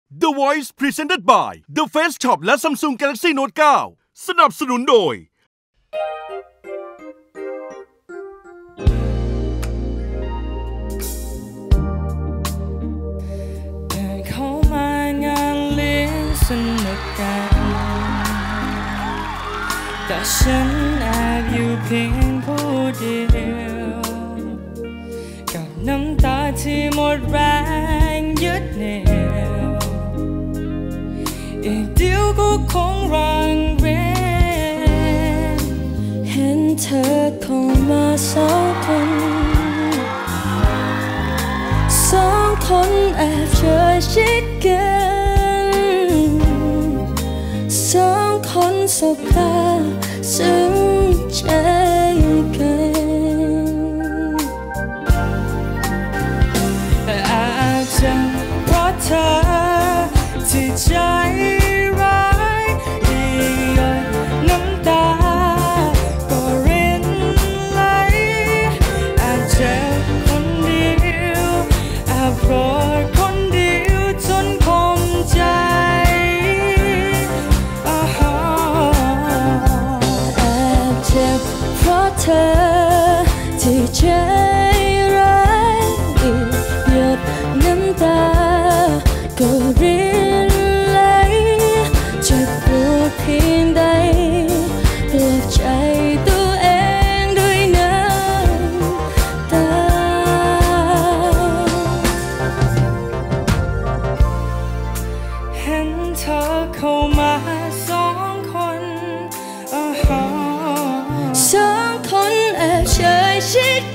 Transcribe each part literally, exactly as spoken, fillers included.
The Voice Presented by The Face Shop และ Samsung Galaxy Note เก้า สนับสนุนโดยเดินเข้ามางานเลี้ยงสนุกกันแต่ฉันแอบอยู่เพียงผู้เดียวกับน้ำตาที่หมดแรงยึดเหนี่ยวอีกเดียวก็คงรังเวรเห็นเธอเข้ามาสองคนสองคนแอบเฉยชิดกันสองคนสบตาซึ้งใจกันอาจจะเพราะเธอที่ใจร้ายอีกหยดน้ำตาก็รินไหลอาจเจ็บคนเดียวอาจโกรธคนเดียวจนคมใจแอบเจ็บเพราะเธอที่ใจร้ายอีกหยดน้ำตาก็รินไหลเจ็บปวดเพียงใดปลอบใจตัวเองด้วยน้ำตาเห็นเธอเข้ามาสองคนสองคนแอบเฉยชิด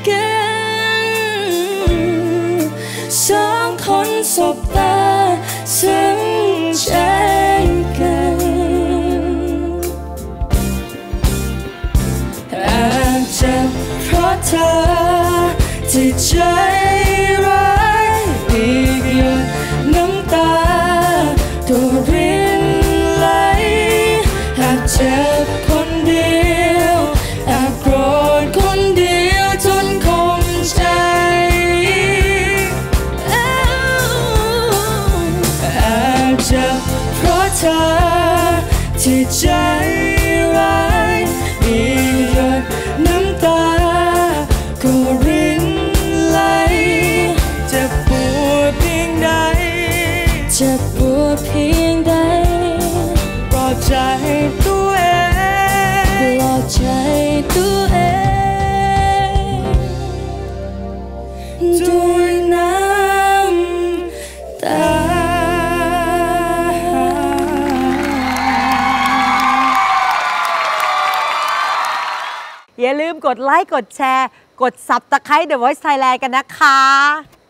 กันสองคนสบตาซึ้งใจกันอาจจะเพราะเธอที่ใจร้ายอีกหยดน้ำตาก็รินไหลอาจเจ็บคนเดียวอาจโกรธคนเดียวจนคมใจอาจจะเพราะเธอที่ใจร้ายอีกหยดน้ำตาก็รินไหลเจ็บปวดเพียงใดเจ็บปวดเพียงใดปลอบใจตัวเองปลอบใจตัวเองด้วยน้ำตาอย่าลืมกดไลค์กดแชร์กด ซับสไครบ์ The Voice Thailand กันนะคะ